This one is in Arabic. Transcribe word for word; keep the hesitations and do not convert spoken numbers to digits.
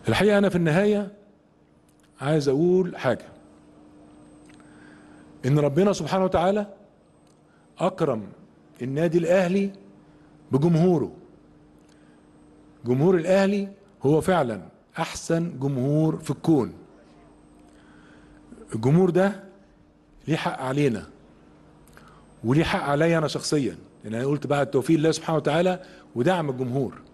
الحقيقة أنا في النهاية عايز أقول حاجة، إن ربنا سبحانه وتعالى أكرم النادي الأهلي بجمهوره. جمهور الأهلي هو فعلا أحسن جمهور في الكون. الجمهور ده ليه حق علينا وليه حق عليا أنا شخصيا، لأن أنا قلت بعد توفيق الله سبحانه وتعالى ودعم الجمهور.